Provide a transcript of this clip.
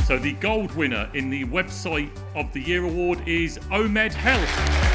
So the gold winner in the Website of the Year award is Omed Health.